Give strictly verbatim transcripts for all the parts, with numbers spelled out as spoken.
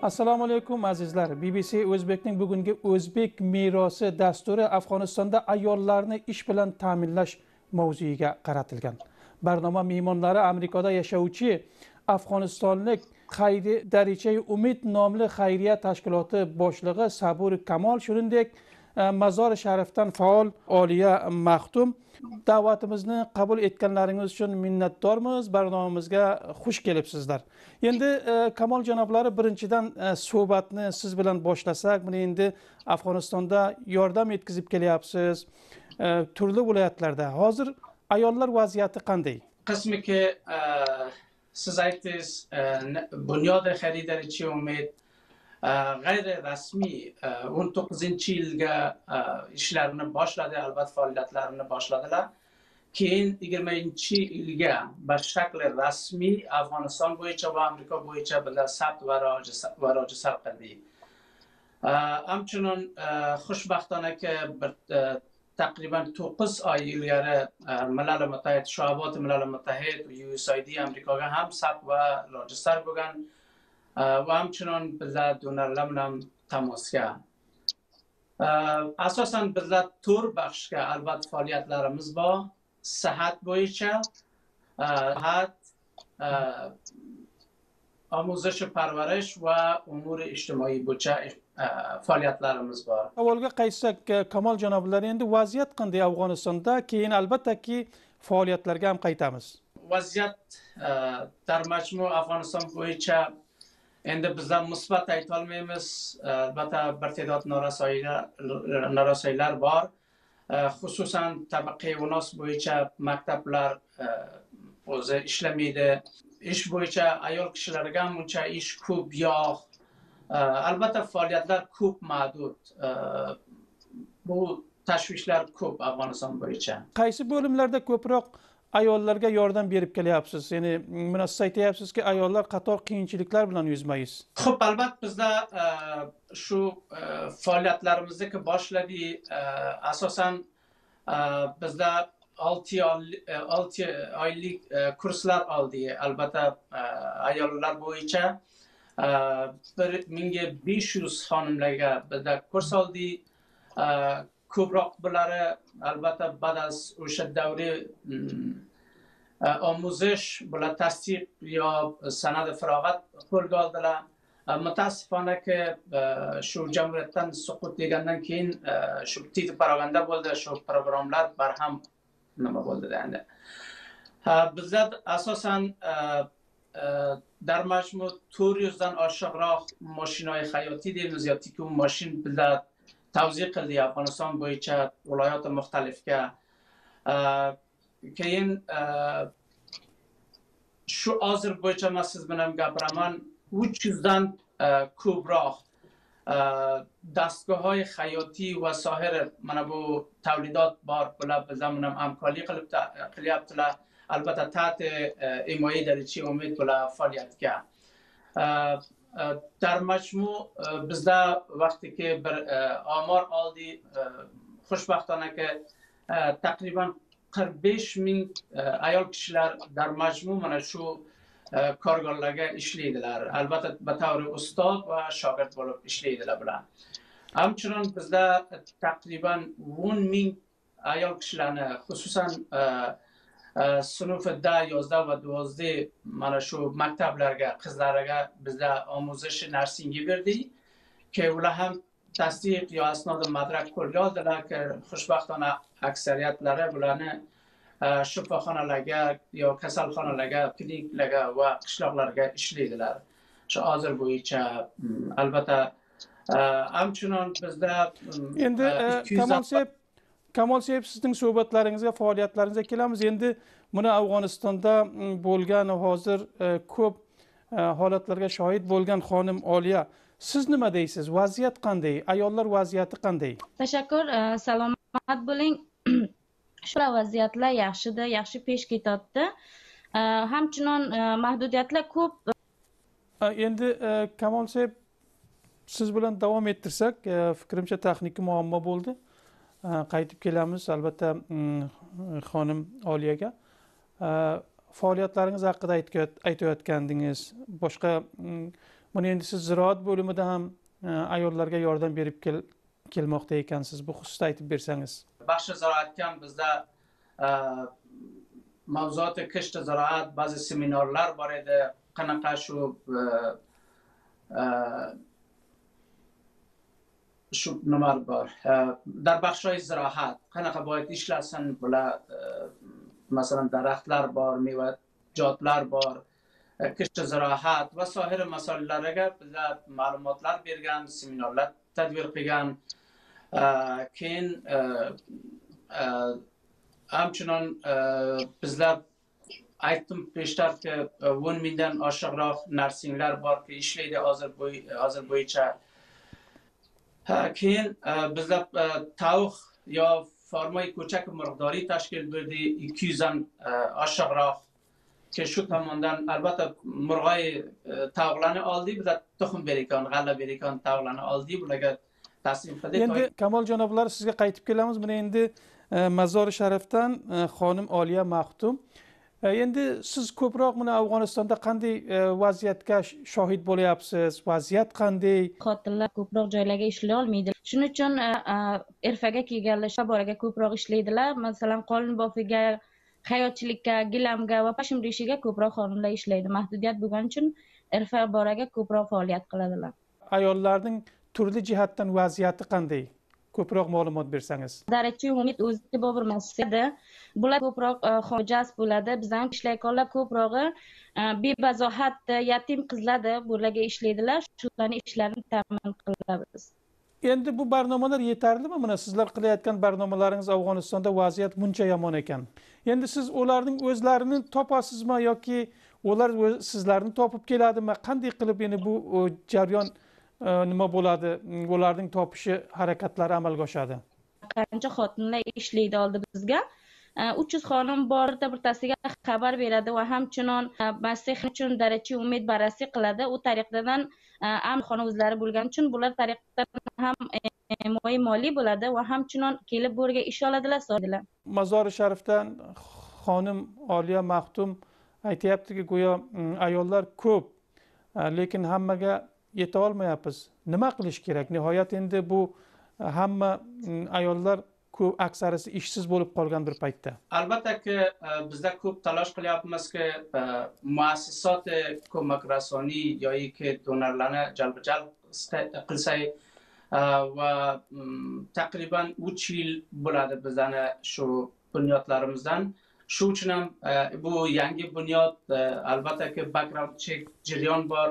Assalomu alaykum azizlar. B B C O'zbekning bugungi O'zbek merosi dasturi Afg'onistonda ayollarni ish bilan ta'minlash mavzuiga qaratilgan. Barnoma mehmonlari Amerikada yashovchi afg'onistonlik Xayri Daricha Umid nomli xayriya tashkiloti boshlig'i Sabur Kamol, shuningdek Mazor Sharifdan faol Oliya Maxtum, da'vatimizni qabul etganlaringiz uchun minnatdormiz. Barnomamizga xush kelibsizlar. Endi Kamol janoblari, birinchidan suhbatni siz bilan boshlasak, buni endi Afg'onistonda yordam yetkazib kelyapsiz, turli viloyatlarda. Hozir ayollar vaziyati qanday? Qismi ki siz aytdingiz, Bunyod Xayriya Daricha Umid g'ayri rasmiy o'n to'qqizinchi yilga ishlarini boshladi, albatta faoliyatlarini boshladilar. Keyin yigirmanchi yilga bashakli rasmiy Afg'oniston bo'yicha va Amerika bo'yicha bilan sabt va ro'ji sar qildi. Hamchunon xushbaxtonaki bir taqriban to'qqiz oy ilgari Milal Muttahid, Shoabot Milal Muttahid, U S A I D Amerikaga ham sabt va ro'ji sar bo'lgan. Va hamchunon bizlar donorlar bilan tamosga. Asosan bizlar to'rt baxshga albatta faoliyatlarimiz bor. Sihat bo'yicha, sihat, omuzish parvarish va umur ijtimoiy bo'yicha faoliyatlarimiz bor. Avvalga qaytsak, Kamol janoblari, endi vaziyat qanday Afg'onistonda? Keyin albattaki faoliyatlarga ham qaytamiz. Vaziyat dar majmu Afg'oniston bo'yicha endi bizlar musbat ayta olmaymiz. Albatta bir ta'dod norasoylar bor. Xususan tabiqiy unos bo'yicha maktablar o'zi ishlamaydi. Ish bo'yicha ayol kishilarga ham uncha ish ko'p yo'q. Albatta faoliyatlar ko'p, ma'dud. Bu tashvishlar ko'p Afg'oniston bo'yicha. Qaysi bo'limlarda ko'proq ayollarga yordam berib kelyapsiz? Ya'ni mana siz aytyapsizki, ayollar qator qiyinchiliklar bilan yuzmaysiz. Xo'p, albatta bizlar shu faoliyatlarimizni boshladik. Asosan bizlar olti oylik kurslar oldik. Albatta ayollar bo'yicha bir ming besh yuz xonimlarga bizlar kurs oldik. Ko'proq buları albatta badas o'sha davri omuzish, bular tasdiq yo sanad farog'at qo'lga oldilar. Mutaassifanaki shu jamiyatdan suqut degandan keyin shu titib paraganda bo'ldi, shu programmalar barham nima bo'ldi endi. Bizlar asosan dar majmu to'rt yuz dan oshiqroq mashinalar hayotiy deymiz yo tikuv mashin bizlar tavziq qildik Afg'oniston bo'yicha viloyat muxtalifga. Keyin shu hozir bo'yicha men siz bilan gapiraman, uch yuz dan ko'proq dastgohlar hayotiy va sohir mana bu tavlidot bor, bular bizlar bilan hamkorlik qilib qilyaptilar. Albatta taht himoya Daricha Umid bular faoliyatga. Dar majmu bizlar vaqtiki bir omor oldik, xushbaxtonaki taqriban qirq besh ming ayol kishilar dar majmu mana shu korgorlarga ishlaydilar. Albatta batavri ustoz va shogird bo'lib ishlaydilar bular. Hamchunon bizlar taqriban o'n ming ayol kishilarni, xususan sinfda yozda va dovozda mana shu maktablarga, qizlarga bizlar omuzish narsingi berdik ki ular ham tasdiq yo asnoda madrak qo'lga oldilar ki xushbaxtona aksariyatlari bularni shifoxonalarga yo kasalxonalarga, klinikalarga va qishloqlarga ishlaydilar. Shu hozir bo'yicha albatta hamchunon bizda endi Kamol Seb Kamol Seb, sizning suhbatlaringizga, faoliyatlaringizga kelamiz. Endi buni Afg'onistonda bo'lgan hozir ko'p holatlarga shohid bo'lgan xonim Oliya, siz nima deysiz? Vaziyat qanday? Ayollar vaziyati qanday? Tashakkur, salomat bo'ling. Shu vaziyatlar yaxshida, yaxshi pesh ketadi. Hamchunon mahdudiyatlar ko'p. Endi Kamol Seb, siz bilan davom ettirsak, fikrimcha texnik muammo bo'ldi. Qaytib kelamiz albatta xonim Oliyaga. Faoliyatlaringiz haqida aytayotgandingiz, boshqa buni endi siz ziroat bo'limida ham ayollarga yordam berib kelmoqda ekansiz. Bu xususda aytib bersangiz. Baxshi ziroatga ham bizda mavzuot kishti ziroat ba'zi seminarlar bor edi. Qanaqa shu shu nimalar bor. Dar baxshoy ziroat qanaqa boyat ishlasin, bular masalan daraxtlar bor, mevajotlar bor, kishti ziroat va sohir masalalarga bizlar ma'lumotlar bergan, seminarlar tadbir qilgan. Keyin hamchinon bizlar aytdim peshtarki o'n mingdan oshiqroq narsinglar borki ishlaydi hozir hozir bo'yicha. Keyin bizlar tavuk yo farmoy ko'chak miqdori tashkil berdi ikki yuz dan oshiqroq. Ki shu tomondan albatta murg'oy tavuqlarni oldik, bizlar tuxum berikan, g'alla berikan tavuqlarni oldik, bularga taqsim qildik. Endi Kamol janoblar sizga qaytib kelamiz. Buni endi Mazori Sharifdan xonim Oliya Maxtum. Endi siz ko'proq mana Afg'onistonda qanday vaziyatga shohid bo'lyapsiz? Vaziyat qanday? Xotinlar ko'proq joylarga ishlay olmaydi. Shuning uchun erfaga kelganlar shaboraga ko'proq ishlaydilar. Masalan, qolin bofiga, hayotchilikka, gilamga va pashimdishiga ko'proq xonimlar ishlaydi. Mahdudiyat bo'lgani uchun erfa boraga ko'proq faoliyat qiladilar. Ayollarning turli jihatdan vaziyati qanday? Ko'proq ma'lumot bersangiz. Darajchi umid o'ziga bobur masjidi. Bular ko'proq xo'jas bo'ladi. Bizdan ishlayotganlar ko'prog'i bebazohat, yatim qizlardir, bularga ishlaydilar. Shularning ishlarini ta'min qilamiz. Endi bu barnomalar yetarlimi? Mana sizlar qilayotgan barnomalaringiz Afg'onistonda vaziyat buncha yomon ekan. Endi siz ularning o'zlarini topasizmi yoki ular sizlarni topib keladimi? Qanday qilib endi bu jarayon nima bo'ladi? Ularning topishi harakatlari amalga oshadi. Qancha xotinlar ishlaydi oldi bizga. uch yuz xonim borida birtasiga xabar beradi va hamchinon masih uchun darajchi umid barasi qiladi. U tariqadan am xona o'zlari bo'lgani uchun bular tariqadan ham moliy bo'ladi va hamchinon kelib bo'rga ish oladilar, so'raydilar. Mazori Sharifdan xonim Oliya Maxtum aytayaptiki, go'yo ayollar ko'p, lekin hammaga yeta olmayapmiz. Nima qilish kerak? Nihoyat endi bu hamma ayollar ko'p aksarisi ishsiz bo'lib qolgan bir paytda. Albatta-ki bizda ko'p talosh qilyapmizki, muassisot ko'mak rasoniy yoki donorlarni jalb-jalb qilsak va taqriban uch yil bo'ladi bizani shu bunyodlarimizdan. Shu uchun ham bu yangi bunyod, albatta-ki background check jarayon bor.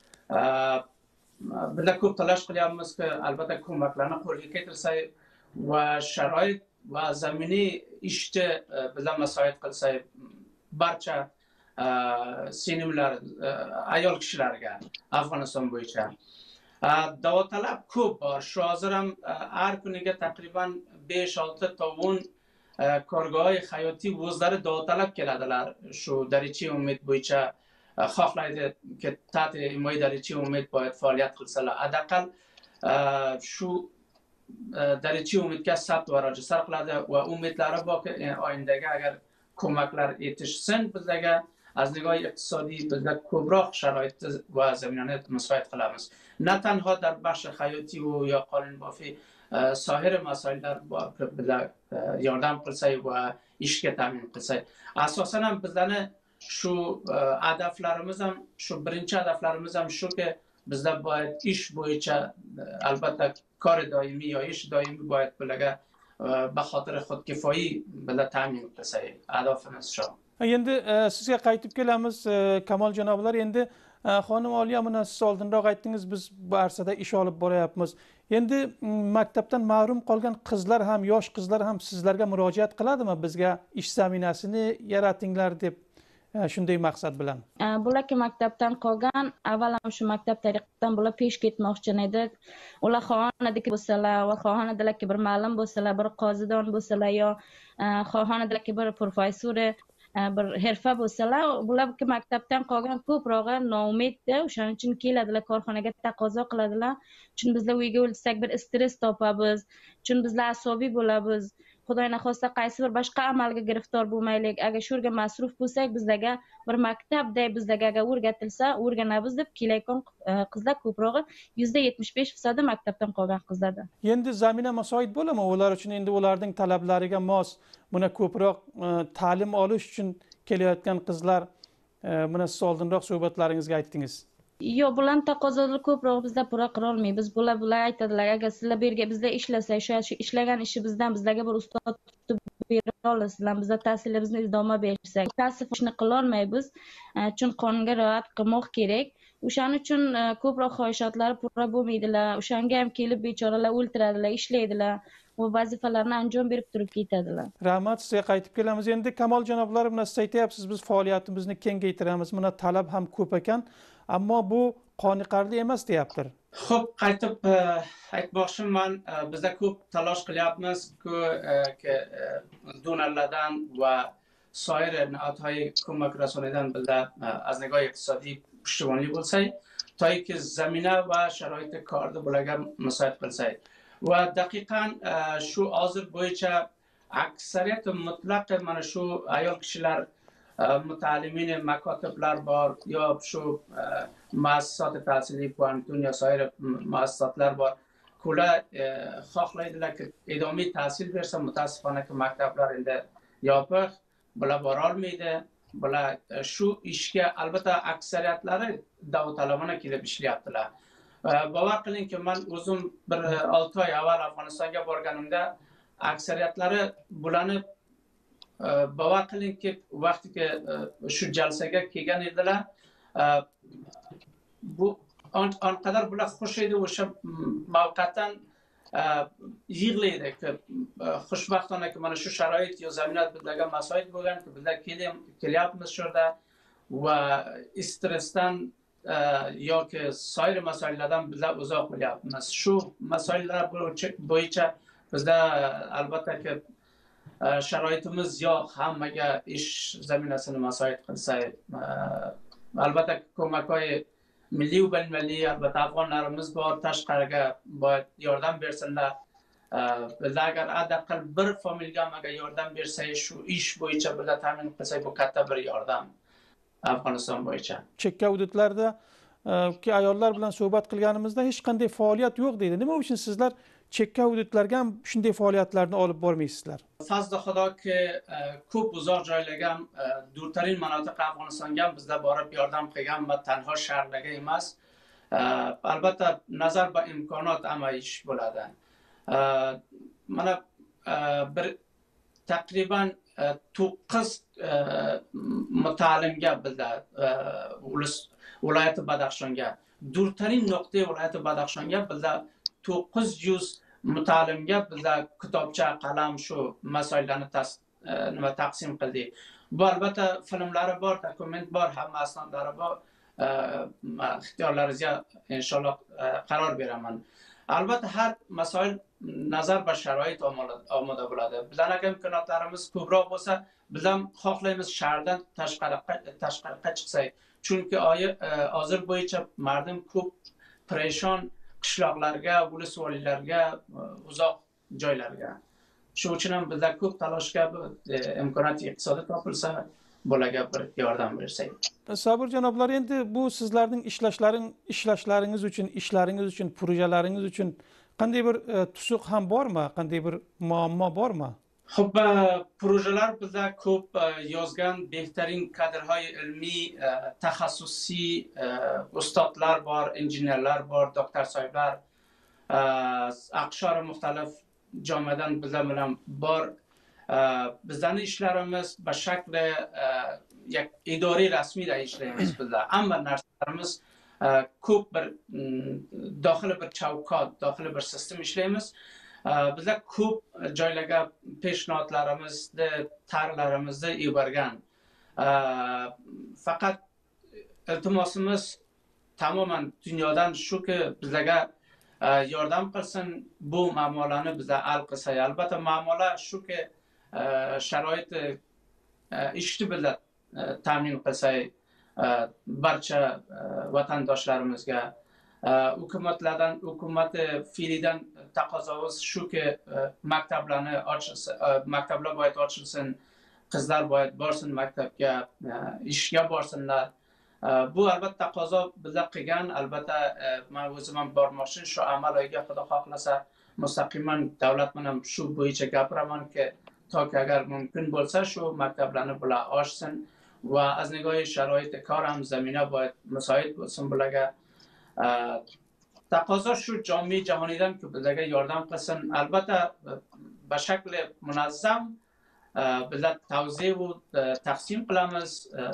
Bizda ko'p talosh qilyapmizki, albatta ko'maklarni qo'lga keltirsak va sharoit va zaminiy ishni bizlar maslahat qilsak barcha sinimlar ayol kishilarga Afg'oniston bo'yicha da'votalab ko'p bor. Shu hozir ham har kuniga taqriban besh olti tovun korgohi hayotiy o'zlari da'votalab keladilar. Shu darajchi umid bo'yicha xohlaydi ki ta'til imoy darajchi umid boyad faoliyat qilsalar. Adaqal shu darajchi umidga sabt va rojistar qiladi va umidlari borki oyindaga agar ko'maklar yetishsin bizlarga az nigoh iqtisodiy bizlar ko'proq sharoitni va zaminani musvoyat qilamiz. Na tanho dar baxsh hayotiy va yo qonunbofiy sohir masaillar bor bizlar yordam qilsak va ishga ta'min qilsak. Asosan ham bizlarni shu hadaflarimiz ham shu birinchi hadaflarimiz ham shuki bizlar boyad ish bo'yicha albatta kor doimiy yo ish doimiy boyad bularga baxotir xudkifoyi bizlar ta'min qilsak hadafimiz shu. Endi sizga qaytib kelamiz Kamol janoblar. Endi xonim Oliya, mana siz oldinroq aytdingiz, biz bu arsada ish olib boryapmiz. Endi maktabdan mahrum qolgan qizlar ham, yosh qizlar ham sizlarga murojaat qiladimi? Bizga ish zaminasini yaratinglar deb, shunday maqsad bilan. Bularki maktabdan qolgan, avval ham shu maktab tariqadan bular pesh ketmoqchi edi. Ular xohonadagi bo'lsalar va xohonadalarki bir ma'lum bo'lsalar, bir qozidon bo'lsalar yo xohonadalarki bir professor, bir herfa bo'lsalar, bularki maktabdan qolgan ko'prog'i noumidda, o'shaning uchun keladilar, korxonaga taqozo qiladilar. Chunki bizlar uyga o'lsak bir stress topamiz, chunki bizlar asobiy bo'lamiz. xudoy naxosta qaysi bir boshqa amalga giriftor bo'lmaylik, agar shu yerga masruf bo'lsak, bizlarga bir maktabday bizlarga agar o'rgatilsa o'rganamiz deb kelayotgan qizlar ko'prog'i yuzda yetmish besh foizi maktabdan qolgan qizlarda. Endi zamina masoid bo'ladimi ular uchun? Endi ularning talablariga mos buni ko'proq ta'lim olish uchun kelayotgan qizlar, buni siz oldinroq suhbatlaringizga aytdingiz. Yo'q, bularni taqozolar ko'proq bizlar pura qila olmaymiz. Bular bular aytadilar, agar sizlar bu yerga bizlar ishlasak, shu ishlagan ishimizdan bizlarga bir ustod tutib bera olasizlar, bizlar tahsilimizni idoma bersak, kasb ishni qila olmaymiz. Chunki qonunga rioya qilmoq kerak. O'shaning uchun ko'proq xohishotlari pura bo'lmaydilar. O'shanga ham kelib bechoralar o'ltiradilar, ishlaydilar. Bu vazifalarni anjom berib turib ketadilar. Rahmat, sizga qaytib kelamiz. Endi Kamol janoblari bilan siz aytyapsiz, biz faoliyatimizni kengaytiramiz, buna talab ham ko'p ekan, ammo bu qoniqarli emas deyaptir. Xo'p, qaytib aytmoqchiman, bizda ko'p talosh qilyapmiz-ku donorlardan va soir nihoyatli ko'mak rasoniydan bizda az nigoh iqtisodiy pushtivonlik bo'lsak, to'yki zamina va sharoiti korda bularga musaid qilsak. Va daqiqan shu hozir bo'yicha aksariyat mutlaq mana shu ayol kishilar mutaallimin makotiblar bor, yo shu muassasat tahsiliy puantun yo soir muassasatlar bor. Ular xohlaydilarki idomiy tahsil bersa, mutaassifona maktablar endi yopiq, bular bora olmaydi. Bular shu ishga albatta aksariyatlari da'votalabona kelib ishlayaptilar. Bavar qilingki, men o'zim bir olti oy avval Afg'onistonga borganimda aksariyatlari bularni bavar qilingki, vaqtiga shu jalsaga kelgan edilar. Bu anqadar bular xush edi, o'sha mavqatdan yig'laydi. Xushvaqtonaki mana shu sharoit yo zaminat bizlarga masoid bo'lganki, bizlar kelyapmiz shu yerda va stressdan yoki soir masallardan bizlar uzoq bo'lyapmiz. Shu masalalar bo'yicha bizda albatta sharoitimiz yo'q, hammaga ish zaminasini masoid qilsak, albatta ko'makoy milliy va baynalmilliy albatta afg'onlarimiz bor, tashqariga boyad yordam bersinlar. Bizlar agar adaqal bir familyaga agar yordam bersak, shu ish bo'yicha bizlar ta'min qilsak, bu katta bir yordam Afg'oniston bo'yicha. Chekka hududlarda ki ayollar bilan suhbat qilganimizda hech qanday faoliyat yo'q deydi. Nima uchun sizlar chekka hududlarga ham shunday faoliyatlarni olib bormaysizlar? Fazli xudoki ko'p uzoq joylarga ham durtarin manotiq Afg'onistonga ham bizlar borib yordam qilgan va tanho shaharlarga emas. Albatta nazar va imkoniyat ama ish bo'ladi. Mana bir taqriban to'qqiz mutaallimga bizlar viloyati Badaxshonga, durtarin nuqtai viloyati Badaxshonga bizlar to'qqiz yuz mutaallimga bizlar kitobcha, qalam shu masalalarni nima taqsim qildik. Bu albatta filmlari bor, dokument bor, hamma asnodlari bor. Ixtiyorlaringizga inshaalloh qaror beraman. Albatta har masoil nazar va sharoit omoda bo'ladi. Bizlarning imkoniyatlarimiz ko'proq bo'lsa, biz ham xohlaymiz shahardan tashqariga chiqsak. Chunki hozir bo'yicha mardum ko'p parishon qishloqlarga, ulusvoliylarga, uzoq joylarga. Shu uchun ham bizlar ko'p talashga imkoniyat iqtisodiy topilsa, bularga bir yordam bersak. Sabr janoblar, endi bu sizlarning ishlashlaring ishlashlaringiz uchun, ishlaringiz uchun, projalaringiz uchun qanday bir tusuq ham bormi? Qanday bir muammo bormi? Xo'p, projelar bizda ko'p yozgan behtarin kadrhay ilmiy, taxassusiy ustodlar bor, injenerlar bor, doktor sohiblar, aqshori muxtalif jomadan bizlar bilan bor. Bizlarning ishlarimiz va shakli idoriy rasmiy ishlaymiz bizlar. Hamma narsalarimiz ko'p bir dohili bir chavkot, dohili bir sistem ishlaymiz. Bizlar ko'p joylarga peshnodlarimizni, tarlarimizni yuborgan. Faqat iltimosimiz tamoman dunyodan shuki bizlarga yordam qilsin, bu muammolarni bizlar hal qilsak. Albatta muammolar shuki sharoit ishni bizlar ta'min qilsak barcha vatandoshlarimizga hukumatlardan hukumat fiilidan taqozomiz shuki maktablarni ochilsin, maktablar boyad ochilsin, qizlar boyad borsin maktabga, ishga borsinlar. Bu albatta taqozo bizda qilgan, albatta men o'zim ham bormoqchi shu amalga xudo xohlasa mustaqiman davlat bilan shu bo'yicha gapiramanki toki agar mumkin bo'lsa shu maktablarni bular ochsin va az nigohi sharoit kor ham zamina boyad musoid bo'lsin bularga. Taqozo shu jami jahoniydan ki bizlarga yordam qilsin. Albatta به شکل منظم bizlar tavziye و taqsim qilamiz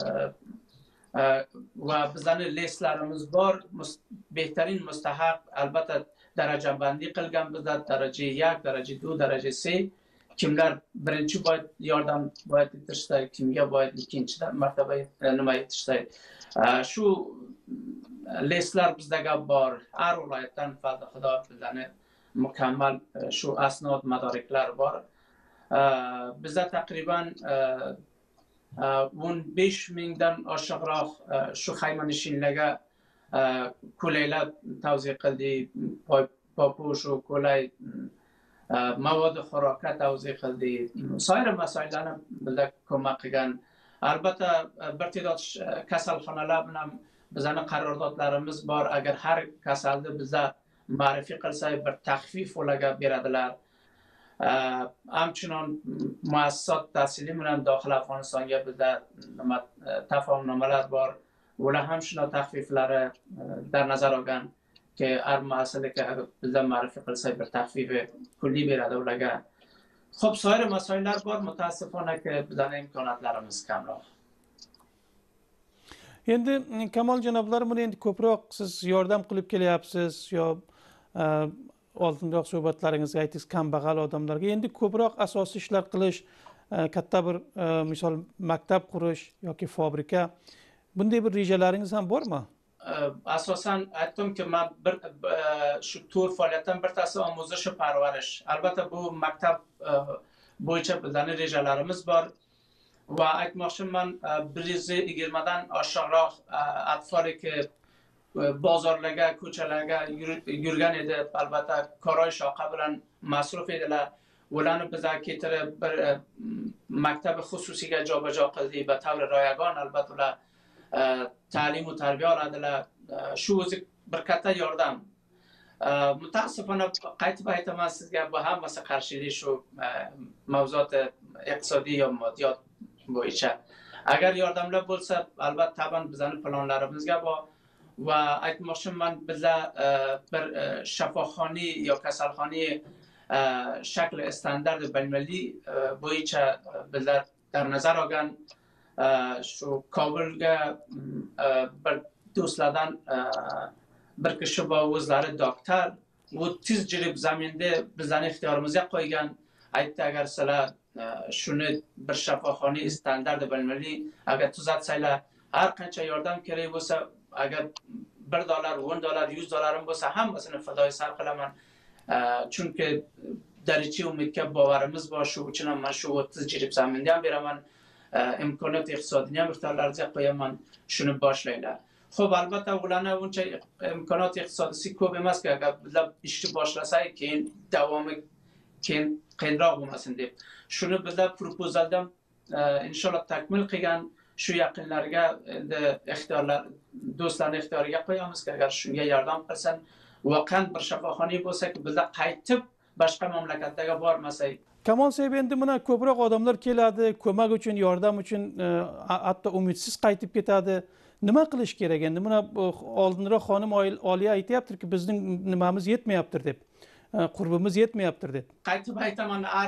va bizlarni listlarimiz bor. Behtarin mustahaq albatta darajabandi qilgan bizlar daraja یک, daraja دو, daraja سه. Kimlar birinchi boyad yordam boyad etishdi, kimga boyad ikkinchi martaba nima etishdi. Shu listlar bizda bor. Har viloyatdan fazla xudo bizlarni mukammal shu asnod madariklar bor. Bizda taqriban o'n besh mingdan oshiqroq shu xaymanishinlarga ko'laylar tavsiya qildik, popush va ko'lay mavodi xo'roqqa tavsiya qildik. So'yra masailani bizda ko'mak qilgan. Albatta bir ta'dod kasalxonalar bilan bizning qararodlarimiz bor. Agar har kasalni bizda ma'rifiy qilsak bir taxfif ularga beradilar. Hamchunon muassasat tahsili bilan daxil Afg'onistonga bizda nima tafahumnomalar bor. Ular ham shuna taxfiflari dar nazar olgan ki har muassasaga bizda ma'rifiy qilsak bir taxfifi kulli beradi ularga. Xo'p, so'yra masaillar bor. Mutaassifona ki bizning imkoniyatlarimiz kamroq. Endi Kamol janoblar, buni endi ko'proq siz yordam qilib kelyapsiz yo oldinroq suhbatlaringizda aytdingiz kambag'al odamlarga. Endi ko'proq asosiy ishlar qilish, katta bir misol maktab qurish yoki fabrika, bunday bir rejalaringiz ham bormi? Asosan aytdimki men bir shu to'rt faoliyatdan bittasi omuzish va parvarish. Albatta bu maktab bo'yicha bizning rejalarimiz bor. Va aytmoqchiman bir yuz yigirma dan oshiqroq atfoli ki bozorlarga, ko'chalarga yurgan edi. Albatta koroy shoqa bilan masruf edilar. Ularni bizga keltirib bir maktab xususiga jobajo qildik va tavri royagon albatta ular ta'lim va tarbiya oladilar. Shu o'zi bir katta yordam. Mutaassifona qaytib aytaman sizga, bu hammasi qarshilik shu mavzuot iqtisodiy yo moddiyot bo'yicha. Agar yordamlar bo'lsa, albatta taban bizning planlarimizga bor va aytmoqchiman bizlar bir shifoxona yo kasalxona shakli standart baynalmiy bo'yicha bizlar dar nazar olgan. Shu Kobulga bir do'stlardan bir kishi bor, o'zlari doktor, o'ttiz yil zaminda bizlarni ixtiyorimizga qo'ygan. Aytdi, agar sizlar shuni bir shifoxona standart baynalmiy agar tuzatsanglar, har qancha yordam kerak bo'lsa, agar bir dollar, o'n dollar, yuz dollarim bo'lsa, hammasini fidoyi sarf qilaman. Chunki darichi umidga bavarimiz bor. Shu uchun ham men shu o'ttiz yil zaminda ham beraman. imkoniyat iqtisodini ham ixtiyorlarga qo'yaman, shuni boshlaylar. Xo'p, albatta ularni uncha imkoniyat iqtisodisi ko'p emas-ku, agar bizlar ishni boshlasak, keyin davomi keyin qiyinroq bo'lmasin deb. Shuni bizlar propozaldan inshaalloh takmil qilgan shu yaqinlarga endi ixtiyorlar, do'stlarning ixtiyoriga qo'yamiz, agar shunga yordam qilsin. Voqan bir shifoxona bo'lsa-ku, bizlar qaytib boshqa mamlakatlarga bormasak. Kamol Seyb, endi buna ko'proq odamlar keladi, ko'mak uchun, yordam uchun, hatto umidsiz qaytib ketadi. Nima qilish kerak endi? Buna oldinroq xonim Oliya aytayaptiki, bizning nimamiz yetmayaptir deb, qurbimiz yetmayaptir deb. Qaytib aytaman, har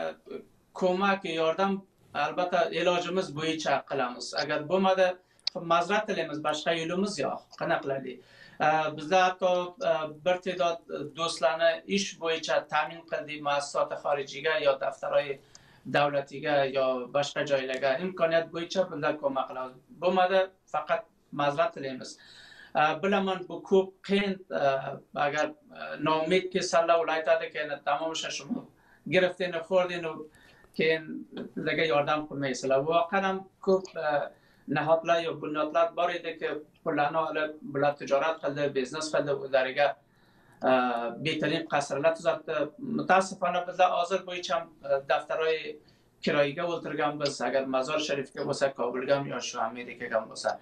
ko'mak, yordam albatta ilojimiz bo'yicha qilamiz. Agar bo'lmadi, ma'zrat tilaymiz, boshqa yo'limiz yo'q. Qanaqa qilaylik? Bizlar hatto bir ta'dod do'stlarni ish bo'yicha ta'min qildik, muassasat xorijiga yo daftaroy davlatiga yo boshqa joylarga imkoniyat bo'yicha bizlar ko'mak qilamiz. Bo'lmadi, faqat ma'zrat tilaymiz. Bilaman bu ko'p qiyin, agar noumid kasallar ular aytadiki, tamom shashum girftini xo'rdin keyin bizlarga yordam qilmaysizlar. Voqean ham ko'p nahodlar yo bunyodlar bor edi ki pullarni olib bular tijorat qildi, biznes qildi, ularga betarin qasrlar tuzatdi. Mutaasifona bizlar hozir bo'yicha daftarlar kiroyiga o'tirganmiz. Agar Mazar Sharifga bo'lsa, Kobulga yo shu Amerikaga bo'lsa,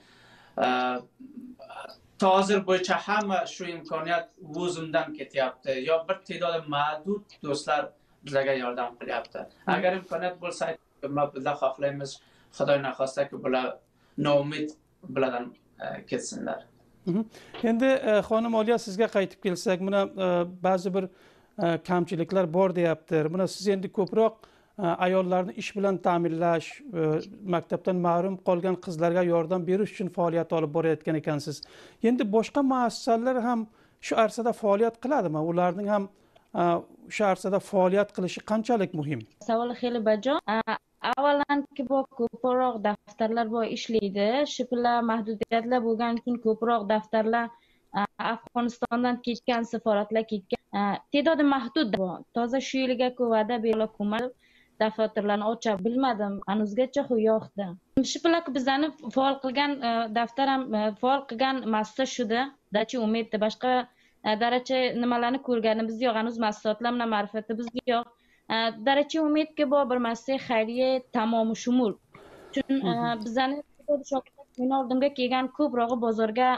ta hozir bo'yicha hamma shu imkoniyat o'zimdan ketyapti. Yo bir ta'dodi ma'dud do'stlar bizlarga yordam qilyapti. Agar imkoniyat bo'lsa, bizlar xohlaymiz, Xudoy naxostaki bular noumid bulardan ketsinlar. Endi xonim Oliya, sizga qaytib kelsak, buna ba'zi bir kamchiliklar bor deyaptir. Buna siz endi ko'proq ayollarni ish bilan ta'minlash, maktabdan mahrum qolgan qizlarga yordam berish uchun faoliyat olib borayotgan ekansiz. Endi boshqa muassasalar ham shu arsada faoliyat qiladimi? Ularning ham shu arsada faoliyat qilishi qanchalik muhim? Savol xeli bajo. Avvalanki bu ko'proq daftarlar bor ishlaydi. Shiplar mahdudiyatlar bo'lgani uchun ko'proq daftarlar Afg'onistondan ketgan, saforatlar ketgan. Ta'dodi mahdud. Toza shu yilga va'da berilib hukumat daftarlarni ocha bilmadim. Hanuzgacha yo'qdi. Shiplar bizlarni faol qilgan daftar ham faol qilgan muassasa shuda. Dachi umidda boshqa daracha nimalarni ko'rganimiz yo'q. Hanuz mahsulotlar bilan ma'rifatimiz yo'q. Daracha umidga bor bir muassasa xayriya tamomi shumul. Chun bizlarni men oldimga kelgan ko'prog'i bozorga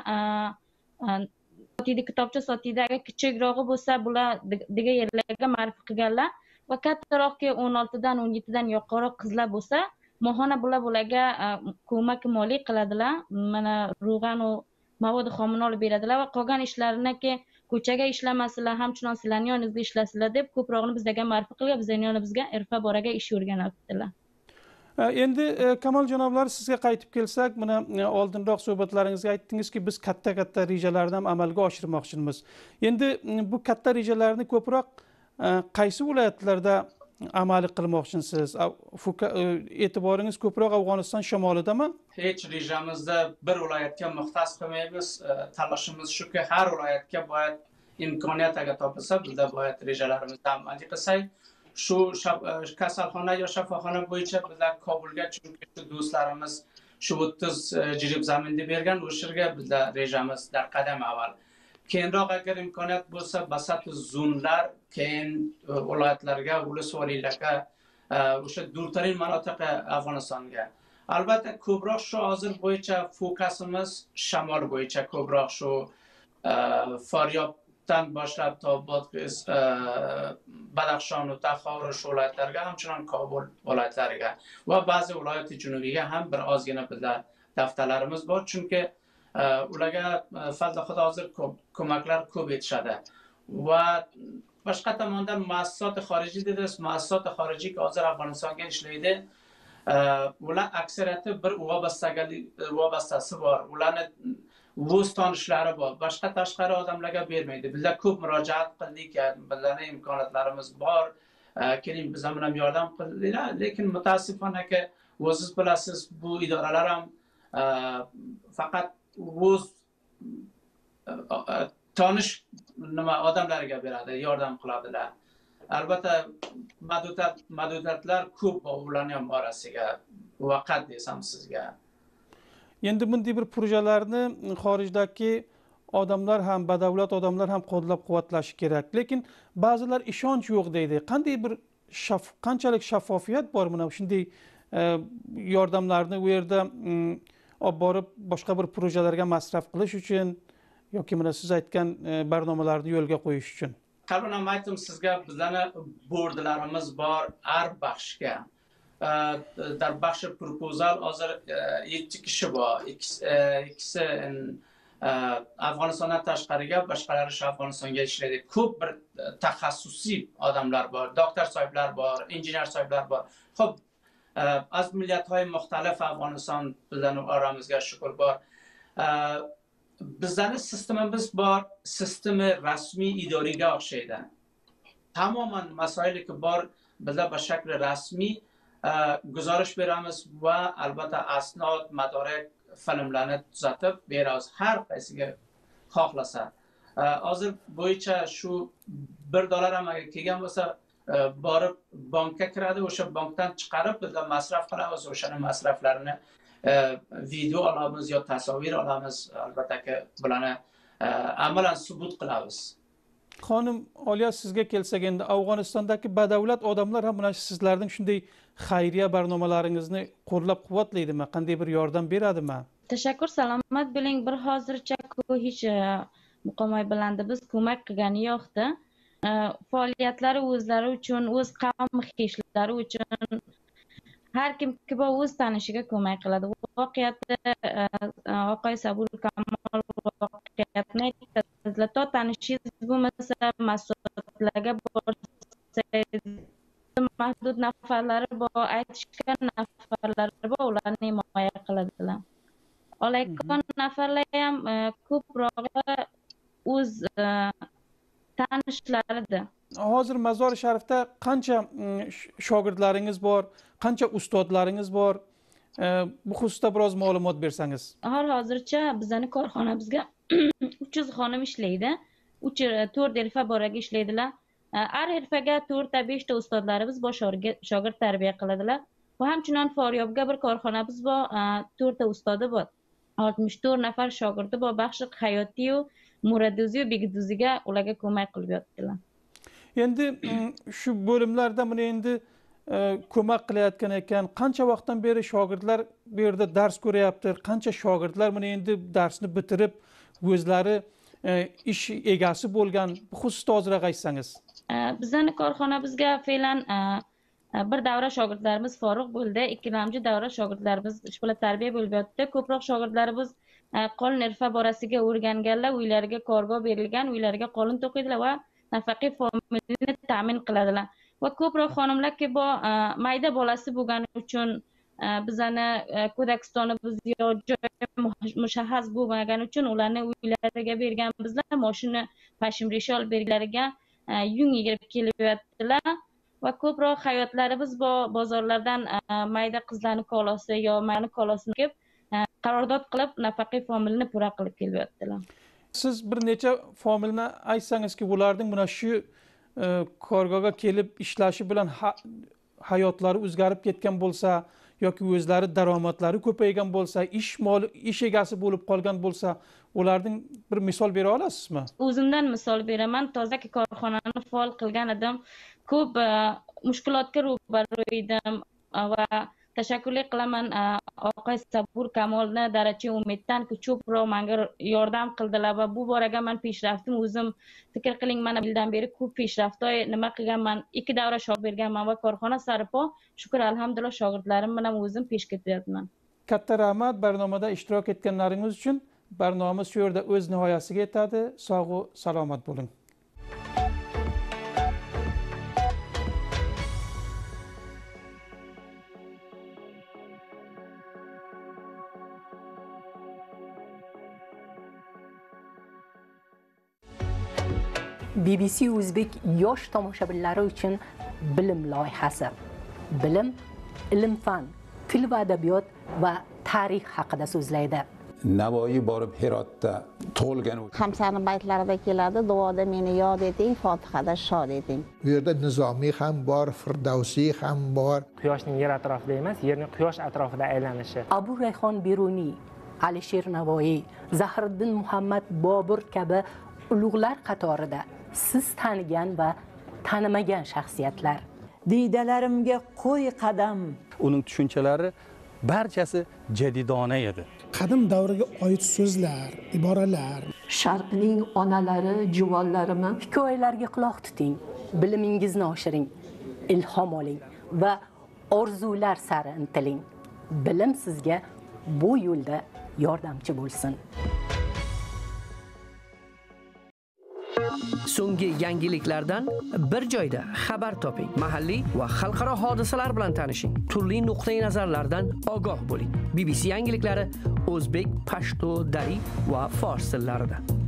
sotiydi, kitobcha sotiydi. Agar kichikrog'i bo'lsa, bular degan yerlarga ma'rifat qilganlar va kattaroqki o'n oltidan o'n yettidan yuqori qizlar bo'lsa, mohona bular bularga ko'mak moliy qiladilar. Mana ro'g'an va mavod xomini olib beradilar va qolgan ishlariniki ko'chaga ishlamasizlar, hamchinon sizlarni yoningizda ishlasizlar deb ko'prog'ini bizlarga ma'rifat qilgan, bizlarning yonimizga irfa boraga ish o'rganadilar. Endi Kamol janoblari, sizga qaytib kelsak, mana oldinroq suhbatlaringizga aytdingizki, biz katta-katta rejalarni ham amalga oshirmoqchimiz. Endi bu katta rejalarni ko'proq qaysi viloyatlarda amaliy qilmoqchisiz? E'tiboringiz ko'proq Afg'oniston shimolidami? Hech rejamizda bir viloyatga muxtas qilmaymiz. Talashimiz shuki, har viloyatga boyat imkoniyat agar topilsa, bizda boyat rejalarimizni amalga qilsak, shu kasalxona yo shifoxona bo'yicha bizlar Kobulga, chunki shu do'stlarimiz shu o'ttiz jirib zaminni bergan, o'sha yerga bizlar rejamiz dar qadam avval. Keyinroq agar imkoniyat bo'lsa, basat zonlar, keyin viloyatlarga, ulus valiylarga, o'sha durtarin manotiqa Afg'onistonga. Albatta ko'proq shu hozir bo'yicha fokusimiz shamol bo'yicha, ko'proq shu Faryobdan boshlab to Badaxshon va Taxor shu viloyatlarga, hamchinon Kobul viloyatlariga va ba'zi viloyat janubiga ham bir ozgina bizlar daftarlarimiz bor, chunki ularga fazla xudo hozir ko'maklar ko'p etishadi. Va boshqa tomondan muassasat xorijiy dedingiz, muassasat xorijiy hozir Afg'onistonga ishlaydi. Ular aksariyati bir vobastasi bor. Ularni o'z tanishlari bor. Boshqa tashqari odamlarga bermaydi. Bizlar ko'p murojaat qildik, bizlarning imkoniyatlarimiz bor. Keling, bizlar bilan yordam qildilar, lekin mutaassifanaki o'zingiz bilasiz, bu idoralar ham faqat o'z tanish nima odamlarga beradi, yordam qiladilar. Albatta madudiyatlar ko'p bor ularning ham orasiga. Vaqt desam sizga. Endi bunday bir projelarni xorijdagi odamlar ham, badavlat odamlar ham qo'llab-quvvatlashi kerak. Lekin ba'zilar ishonch yo'q deydi. Qanday bir qanchalik shaffofiyat bor mana shunday yordamlarni u yerda olib borib boshqa bir projelarga masraf qilish uchun yoki mana siz aytgan barnomalarni yo'lga qo'yish uchun? Qalbim aytdim sizga, bizlarning bordlarimiz bor har baxshga. Dar baxsh proposal hozir yetti kishi bor. Ikkisi Afg'onistondan tashqariga, boshqalari shu Afg'onistonga ishlaydi. Ko'p bir taxassusiy odamlar bor, doktor sohiblar bor, injener sohiblar bor. Xo'p, az millatlar muxtalif Afg'oniston bizlarning oramizga shukur bor. Bizlarning sistemimiz bor, sistemi rasmiy idoriga o'xshaydi. Tamoman masoiliki bor, bizlar bu shakli rasmiy guzarish beramiz va albatta asnod, madarik filmlarni tuzatib beramiz har qaysiga xohlasa. Hozir bo'yicha shu bir dollar ham kelgan bo'lsa, borib bankka kiradi, o'sha bankdan chiqarib bizlar masraf qilamiz, o'shaning masraflarini video olamiz yo tasavvur olamiz, albatta ki bularni amalan subut qilamiz. Xonim Oliya, sizga kelsak, endi Afg'onistondagi badavlat odamlar ham mana sizlarning shunday xayriya barnomalaringizni qo'llab-quvvatlaydimi? Qanday bir yordam beradimi? Tashakkur, salomat bo'ling. Bir hozircha hech muqomoy bilandi biz ko'mak qilgani yo'qdi. Faoliyatlari o'zlari uchun, o'z qavm-xishlari uchun har kimki bor o'z tanishiga ko'mak qiladi. Voqeatda Oqay Sabur Kamol voqeatni aytadilar. To tanishingiz bo'lmasa, mas'ullarga borsangiz, mahdud nafarlari bor, aytishgan nafarlari bor, ularni himoya qiladilar. Olayotgan nafarlar ham ko'prog'i o'z tanishlaridir. Hozir Mazor Sharifda qancha shogirdlaringiz bor, qancha ustozlaringiz bor? Bu xususda biroz ma'lumot bersangiz. Har hozircha bizning korxonamizga uch yuz xonim ishlaydi. to'rt xilfa boraga ishlaydilar. Har xilfaga to'rt ta besh ta ustozlarimiz bor, shogird tarbiya qiladilar. Va hamchunon Faryobga bir korxonamiz bor, to'rt ta ustozi bor. oltmish to'rt nafar shogirdi bor. Baxshi hayotiy va muraduzi begduziga ularga ko'mak qilib yotdilar. Endi shu bo'limlarda buni endi ko'mak qilayotgan ekan, qancha vaqtdan beri shogirdlar bu yerda dars ko'ryapti? Qancha shogirdlar buni endi darsni bitirib o'zlari ish egasi bo'lgan? Bu xususda ozroq aytsangiz. Bizning korxonamizga fe'lan bir davra shogirdlarimiz forig' bo'ldi. Ikkinchi davra shogirdlarimiz ish bilan tarbiya bo'lib yotdi. Ko'proq shogirdlarimiz qolin irfa borasiga o'rganganlar, uylariga korgo berilgan, uylariga qolin to'qiydilar va nafaqat familiyani ta'min qiladilar. Va ko'proq xonimlarki bor mayda bolasi bo'lgani uchun bizani Kodakistonimiz yo joy mushahhas bo'lmagani uchun ularni uylariga berganbizlar, mashina pashimrishi olib berganlariga yung yigirib kelib yotdilar. Va ko'proq hayotlarimiz bor, bozorlardan mayda qizlarni kolosi yo mani kolosini olib qarodod qilib nafaqat familiyani pura qilib kelyaptilar. Siz bir necha familiyani aytsangizki, ularning mana shu korgoga kelib ishlashi bilan hayotlari o'zgarib ketgan bo'lsa yoki o'zlari daromadlari ko'paygan bo'lsa, ish mol ish egasi bo'lib qolgan bo'lsa, ularning bir misol bera olasizmi? O'zimdan misol beraman. Tozaki korxonani faol qilgan edim. Ko'p mushkulotga ro'baro edim va tashakkurlik qilaman Oqay Sabur Kamolni Darachi Umiddan ko'proq menga yordam qildilar va bu boraga men peshraftim. O'zim fikr qiling, mana yildan beri ko'p peshraftoy nima qilganman. Ikki davra shogird berganman va korxona saripo shukr alhamdulillah shogirdlarim bilan o'zim pesh ketyapman. Katta rahmat barnomada ishtirok etganlaringiz uchun. Barnomamiz shu yerda o'z nihoyasiga yetadi. Sog' va salomat bo'ling. B B C O'zbek yosh tomoshabinlari uchun bilim loyihasi. Bilim, ilm-fan, til va adabiyot va tarix haqida so'zlaydi. Navoiy borib Hirotda tug'ilgan. Hamsani baytlarida keladi, duoda meni yod eting, Fotihada shod eting. Bu yerda Nizomiy ham bor, Firdavsiy ham bor. Quyoshning yer atrofida emas, yerning quyosh atrofida aylanishi. Abu Rayhon Beruniy, Alisher Navoiy, Zahiriddin Muhammad Bobur kabi ulug'lar qatorida siz tanigan va tanimagan shaxsiyatlar. Diydalarimga qo'y qadam. Uning tushunchalari barchasi jadidona edi. Qadim davriga oid so'zlar, iboralar. Sharqning onalari, juvonlarimi hikoyalarga quloq tuting, bilimingizni oshiring, ilhom oling va orzular sari intiling. Bilim sizga bu yo'lda yordamchi bo'lsin. So'nggi yangiliklardan bir joyda xabar toping. Mahalliy va xalqaro hodisalar bilan tanishing. Turli nuqtai nazarlardan ogoh bo'ling. B B C yangiliklari o'zbek, pashto, dari va fors tillarida.